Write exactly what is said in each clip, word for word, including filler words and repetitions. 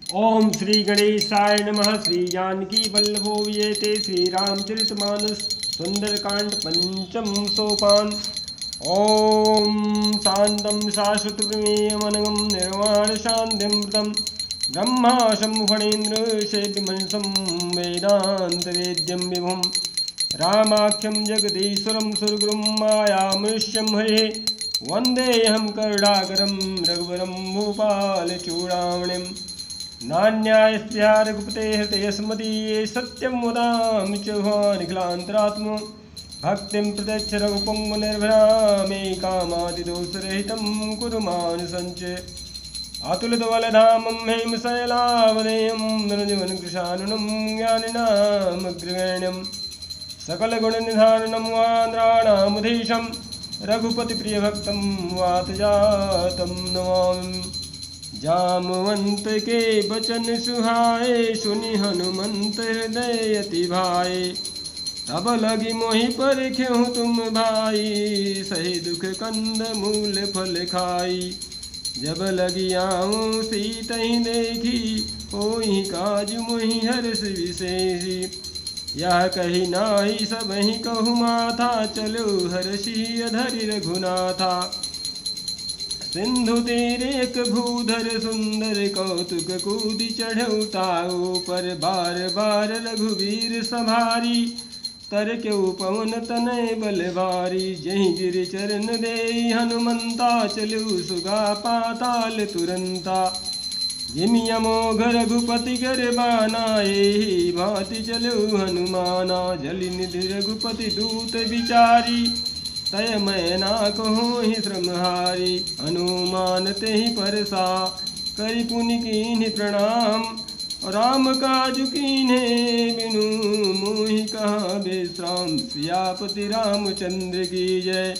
ओम श्री गणेशाय नमः। श्री जानकी वल्लभो विजयते। श्री रामचरितमानस सुंदरकांड पंचम सोपान। ओम शांतं शाश्वत प्रमेयमनघं निर्वाण शांतिमृतं ब्रह्मा शंभुफणेन्द्र सेव्यमनसं वेदान्तवेद्यं विभुं रामाख्यं जगदीश्वरं सुरगुरुं मायामृष्यं हरेः वन्देऽहं करुणाकरं रघुवरं भूपालचूडामणिं नान्यायस्या रघुपते हृदयस्मदीये सत्यं वदामि च भवानिखिलान्तरात्मो भक्तिं प्रत्यक्ष रघुपङ्गनिर्भरामि कामादिदोषरहितं कुरु मानसञ्च अतुलितबलधामं हेमशैलावदेयं नरजीवनकृशानुनं ज्ञानिनामग्रगण्यं सकलगुणनिधानं वान्द्राणामुधीशं रघुपतिप्रियभक्तं वातजातं नमामि। जामवंत के बचन सुहाए सुनि हनुमंत हृदय अति भाए तब लगी मोहि पर क्यों तुम भाई सही दुख कंद मूल फल खाई जब लगी आऊँ सीतहि देखी होई काज मोहि हर्ष विशेषी यह कही नाई सब ही कहु माथा चलो हर्षि अधरि रघुनाथा सिंधु तीर एक भूधर सुंदर कौतुक कूदि चढ़ऊ ताऊ पर बार बार रघुवीर संभारी तर क्यों पवन तनय बलवारी जहीं गिर चरण दे हनुमंता चलू सुगा पाताल तुरंता जिमि अमोघ रघुपति कर बानाए भांति चलू हनुमाना जलि निधि रघुपति दूत विचारी तय मैं ना कहूँ ही श्रमहारी हनुमान ते ही परसा करि पुनि कीन्हि प्रणाम राम काज कीन्हे बिनु मोहि कहाँ विश्राम सियापति रामचंद्र की जय।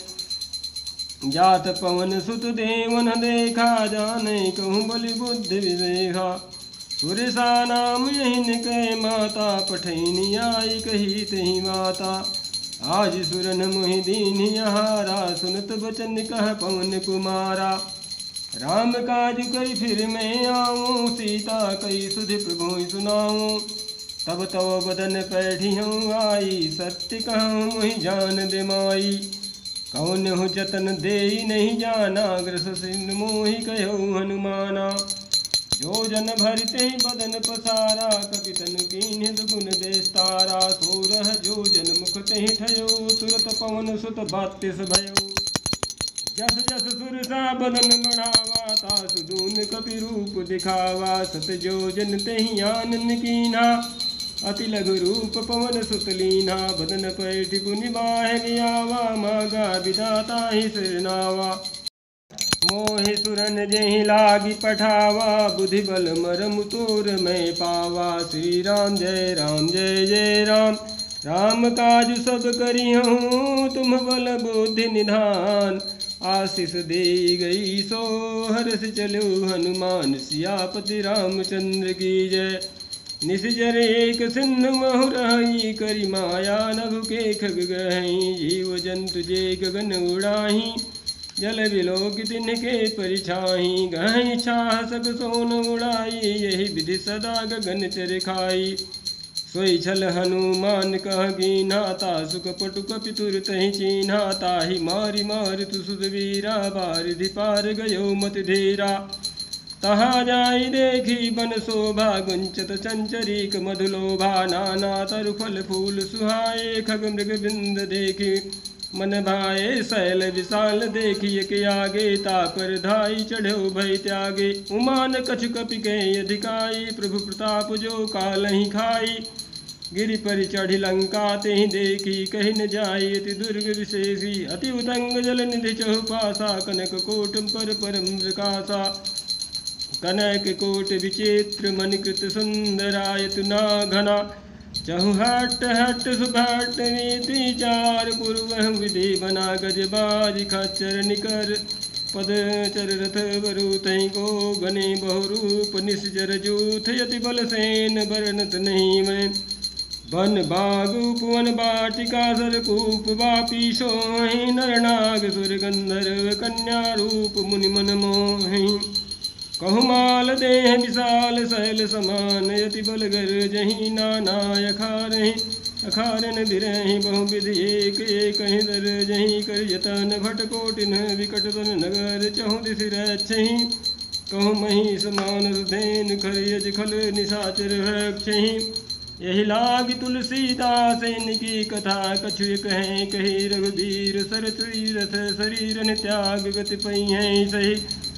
जात पवन सुत देवन देखा जाने कहूँ बलि बुद्धि विवेका पुरुषा नाम यही कह माता पठैनी आई कही तही माता आज सुरन मोहि दीन यहारा सुनत बचन कह पवन कुमारा राम काज कई फिर मैं आऊँ सीता कई सुधि प्रभु सुनाऊँ तब तव बदन पैठी हूँ आई सत्य कहूँ मोहि जान दे माई कौन हो जतन दे नहीं जाना ग्रस सिंह मोहि कहो हनुमाना जो जन भरते बदन पसारा कपितन कीन्ह दुगुन देस्तारा सोरह जो जन मुख ते ठयो तुरत पवन सुत बातिस भयो जस जस सुरसा बदन बढ़ावा तासु दून कपि रूप दिखावा सत जो जन तेहि आनन कीन्हा अति लघु रूप पवन सुत लीन्हा बदन पैठि पुनि बाहि आवा मागा विधाता ही सिरनावा मोहि सुरन जेहि लागी पठावा बुद्धि बल मरम तोर मैं पावा श्री राम जय राम जय जय राम राम काज सब करी हूँ तुम बल बुद्धि निधान आशीष दे गई सो हर्ष चलो हनुमान सियापति रामचंद्र की जय। निसजर एक सिंधु महु रही करी माया नभु के खग गही जीव जंतु जे गगन उड़ाही जल विलोक तिनके परिछाही गहई छाह सब सोन उड़ाई यही विधि सदा गगन चर खाई सोई छल हनुमान कह कीन्हा तासु कपटु कपि तुरत ही चीन्हा ताहि मारि मारि तु सुधवीरा बारिधि पार गयो मति धीरा तहाँ जाई देखी बन शोभा गुंचत चंचरीक मधुलोभा नाना तरु फल फूल सुहाए खग मृग बिंद देखी मन भाए शैल विशाल देखिए के आगे तापर धाई चढ़ो भय त्यागे उमान कछु कपि के अधिकाई प्रभु प्रताप जो काल ही खाई गिरि पर चढ़ी लंका ते ही देखी कही न जाई अति दुर्ग विशेषी अति उदंग जल निधि चहुपासा कनक कोट पर परम प्रकाशा कनक कोट विचित्र मणिकृत सुंदरायतु ना घना चहु हट हट सुभट रीति चार पूर्व विधि बना गजबाज खच्चर निकर पद चर रथ वरुत को गने बहुरूप निश्चर जूथ यति बल सेन बरनत नहीं मैं वन बाग उपवन बाटिका सरकूप वापी सोहि नरनाग सुर गंधर्व कन्या रूप मुनि मन मोहि कहुमाल देह विशाल शैल समान यति बलगर जही नाना अखारहि अखारन बिरहि बहुविध एक एक दर जही कर यतन भट कोटिन विकट तन नगर चहु दिस रक्षहि कहु मही समान रुधेन खरियज खल निशाचर रक्षहि यही लाग तुलसीदास इनकी कथा कछु कहें कही रघुबीर सर तीरथ शरीर त्याग गति पई है सही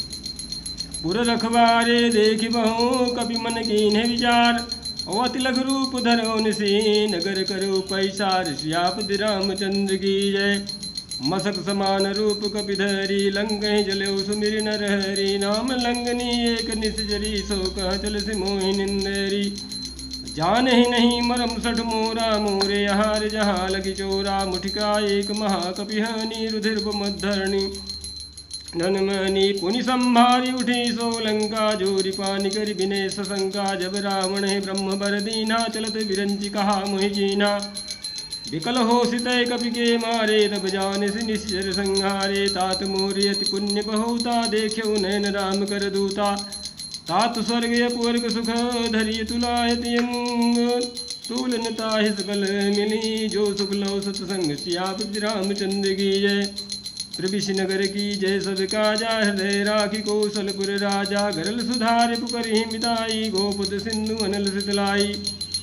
पुर रखवारे देखि बहु कपि मन कीन्ह विचार अवति लघु रूप धरो निसी नगर करो पैसार श्यापति रामचंद्र की जय मसक समान रूप कपि धरी लंघहि जलो सुमिर नर हरि नाम लंघनी एक निसजरी सो कह चल सि मोहि निंदरी जान ही नहीं मरम सठ मोरा मोरे हार जहाँ लगी चोरा मुठिका एक महाकपिहानी रुधिर मद्धरणी धनमणि पुनि संभारी उठी सो लंका जोरी पानी कर विनय सशंका जब रावण है ब्रह्म बर दीना चलत विरंचि कहा मोहि जीना विकल हो सितय कपि के मारे तब जान से निश्चर संहारे तात मोरी अति पुण्य बहुता देख्यो नयन राम कर दूता तात स्वर्ग अपवर्ग सुख धरिय तुलायति तूलन ताहि सकल मिली जो सुख लो सत्संग सियापति रामचंद्र की जय त्रिविश नगर की जय सब काजा हृदय राखी कौशलपुर राजा गरल सुधार पुकरि मिताई गोपुत सिंधु अनल सितलाई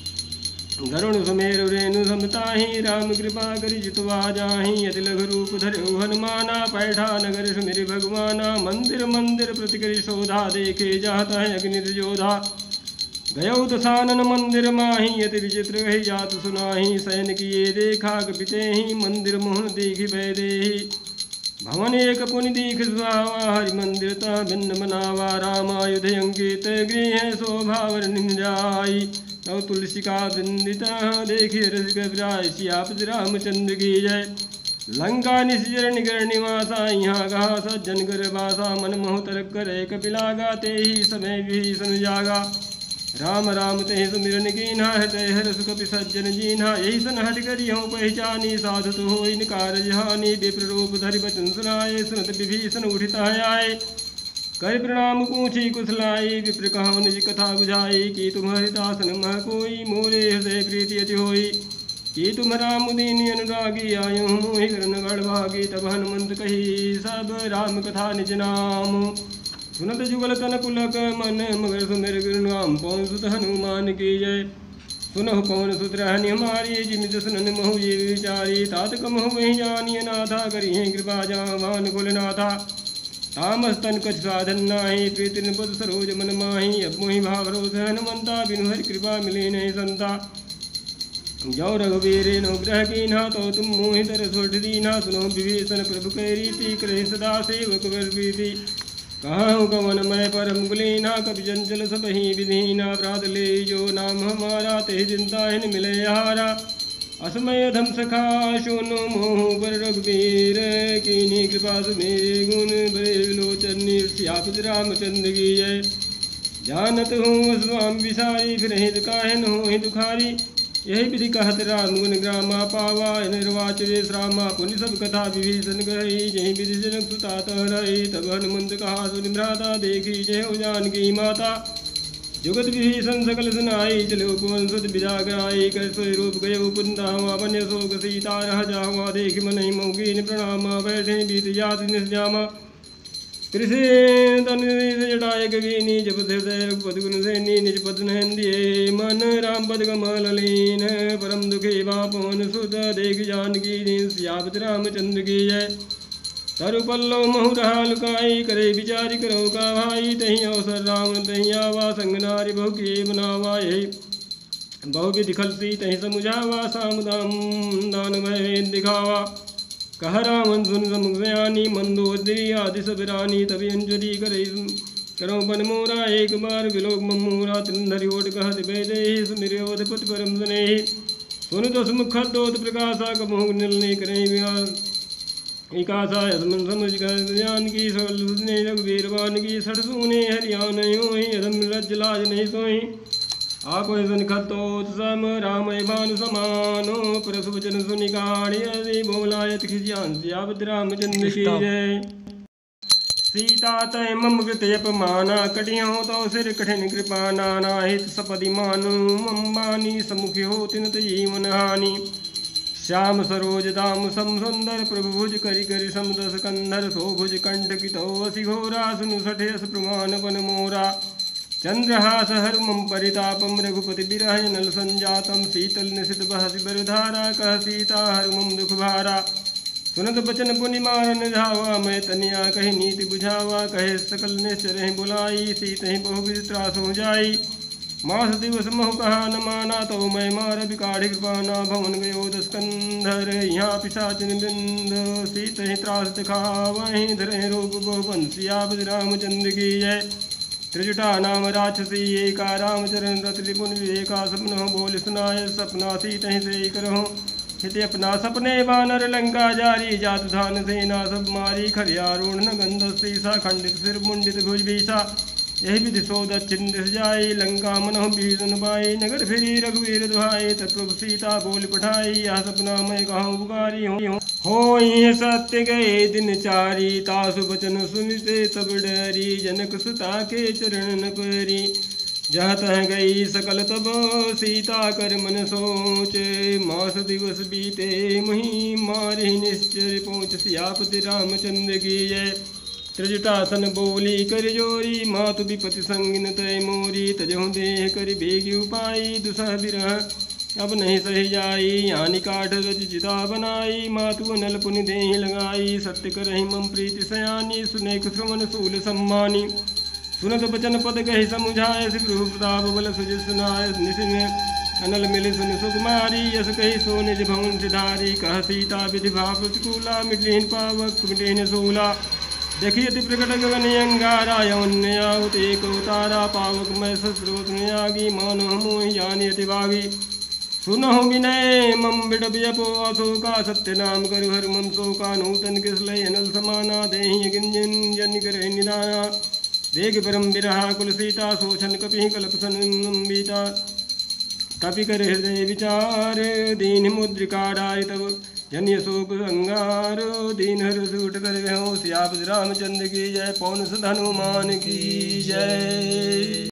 गरुण सुमेरु रेणु समताहि राम कृपा करि जितवा जाहि अति लघु रूप धरऊ हनुमाना पैठा नगर सुमिर भगवाना मंदिर मंदिर प्रतिकरि शोधा देखे जाता है अग्नि जोधा गयो दसानन मंदिर माही यति विचित्र गही जात सुनाही सैन किए देखा कपिते ही मंदिर मोहन देखि भय देहि भवन एक पुनि दीख सुहावा हरि मंदिर ता भिन्न मनावा रामायुध अंकित गृह शोभावर निंजाई नव तुलसी का वृंदिता देखिए रसिक विराय सियापति रामचंद्र की जय लंका निश्चर निगर निवासा यहाँ कहा सज्जन कर बासा मन मोह तरक कर कपिला गाते ही समय विभीषण जागा राम राम ते सुमिरन कीन्हा हृदय हर सुख सज्जन जीन्हा यही सन हट करियो पहचानी साधु तो हो इन कार्य हानि विप्र रूप धरि वचन सुनाए सुनत विभीषण उठिता आए कर प्रणाम पूछी कुशलाई विप्र कहो निज कथा बुझाई कि तुम हरिदासन मह कोई मोरे हृदय प्रीति अति होई कि तुम राम दीन अनुरागी आयो मोहि करन गढ़भागी तब हनुमंत कही सब राम कथा निज नाम सुनत जुगल तन पुलक मन मगर सुमेर गुरुनाम पवन सुत हनुमान की जय सुनहु पवन सुत रहनि हमारी जिमित सुनन महु ये विचारी तात कमहु वही जानिय नाथा करी कृपा जावान कुलनाथा तामस तन कछ साधन नाही प्रीति पद सरोज मन माही अब मोहि भावरोध हनुमंता बिनु हरि कृपा मिली नहीं संता जो रघुवीर अनुग्रह कीन्हा तो तुम मोहि तर सुठ दीना सुनो विभीषण प्रभु कै रीति करे सदा सेवक वर प्रीति कहाँ कवन मैं परम कुलीना कभी चंचल सब ही विधीना अपराध ले जो नाम हमारा ते चिंता हिन मिले हारा असमय धम सखा सोनो मोह पर रघुवीर कीनी कृपा सुमेरे गुण बड़े विलोचन सियापति रामचंद्र की जय जानत हूँ स्वामी विसारी फिर हित काहन हो हि दुखारी यही विधि कहत राम गुण ग्रामा पावा निर्वाच वे श्रामा पुनि सब कथा विभीषण गई यही विधि जनक सुता रही तब हनुमंत कहा सुनि भ्राता देखी जय जानकी माता जुगत विभीषण सकल सुनाई चलो पवन सुत विदा कराई कर सोई रूप गयो पुंदावा बन्य शोक सीता रह जावा देख मन ही मौगी प्रणामा बैठे बीत जात निस्जामा कृषि तन जटाय कवीनी जप हृदय रघुपति गुण सैनी निज पद नंदिये मन राम पद कमल लीन परम दुखे पवन सुत देख जानकी सियापति रामचंद्र की जय तरु पल्लव महु रहा लुकाई करे विचारी करो का भाई तही अवसर रावण तही आवा संग नारी बहु के बनावा यही बहु विधि खलसी तही समुझावा साम दाम दान भय दिखावा कह रावण सुन समुखयानी मंदोदरी आदि सब रानी तभी अंजलि करे करो बन मोरा एक बार विलोक मोरा त्रिंधरि ओट कहत बेदे सुमिरे ओधपति परम सुने सुन तो सुमुख दोत प्रकाशा कमोह निर्णय करे एकासा यदमन समझ कर ज्ञान की सकल सुने रघुवीरवान की सठ सुने हरियाण होई यदम लज लाज नहीं सोई आको सन खतोत सम राम भानु समानो परस वचन सुनिकाणी बोलायत खिजान सियापति रामचंद्र की जय। सीता तय मम कृत अपमाना कटियो तो सिर कठिन कृपा नाना हित सपदि मानु मम बानी समुखी हो तिन जीवन हानि। श्याम सरोज दाम सम सुंदर प्रभु भुज करि करि समदस कंधर सो भुज कंठ कितो असि घोरा सुनु सठेस प्रमाण बन मोरा। चंद्रहास हर मम परितापम रघुपति बिरह नल संजातम शीतल निशित बहसि बरधारा कह सीता हर मम दुख भारा। सुनत बचन पुनि मारन धावा मैं तनिया कही नीति बुझावा कहे सकल निश्चर बुलाई सीत ही बहुविध त्रास हो जाई। मास दिवस महु कहा न माना तो मैं मार बिकाढ़ कृपाना भवन गयो दस कंधर यहाँ पिशाचिन बिंद सीत ही त्रास दिखा वहीं धरे रोग बहु बंसिया रामचंद्र की जय। त्रिजुटा नाम राक्षसी एका रामचरण रत लिपुन विवेका सपन बोल सुनाय सपना सीत ही से करहूँ हित अपना सपने बानर लंका जारी जात धान सेना सब मारी खरियारूढ़ न गंध सीसा खंडित सिर मुंडित भुज बीसा। यही विधि सो दक्षिण दिश जाई लंका मनोह बीजन पाई नगर फिरी रघुवीर दुहाई तत्प्रभु सीता बोल पठाई यह सपना मैं कहूँ पुकारी हो हो सत्य गए दिन चारी तासु बचन सुनिते सब डरी जनक सुता के चरण न परी। जहाँ तह गई सकल तब सीता कर मन सोच मास दिवस बीते मुहि मारे निश्चर पहुँच सियापति रामचंद्र की जय। त्रिजटासन बोली कर जोरी मातु विपति संगिन तय मोरी तजहु देह कर बेगी उपाई दुसह बिरह अब नहीं सही जाई। यानी काठ रच चिता बनाई मातु नल पुनि देह लगाई सत्य करहि मम प्रीति सयानी सुने श्रवण सूल सम्मानी। सुनत बचन पद कही समुझाय प्रभु प्रताप बल सुज सुनाय निश में अनल मिल सुन सुकुमारी यस कही सो निज भवन सिधारी कह सीता विधि भा प्रतिकूला मिटलीन पावक मिटेन सोला। देखिए अति प्रकट गगन अंगारा यौन्यावत एक उतारा पावक मैं सस्रोत आगी मानो मोहि जानी अति बागी। सुनहु विनय मम बिडबियपो अशोका सत्य नाम करु हर मम शोका नूतन किसलय अनल समाना देहि गिंजन जन कर निदाना। देख परम बिरहा कुल सीता शोषण कपि कल्प संबीता कपि कर हृदय विचार दीन मुद्रिका डारि तब जन्य शोक अंगार दीन हर सूट कर सियापति रामचंद्र की जय पौन हनुमान की जय।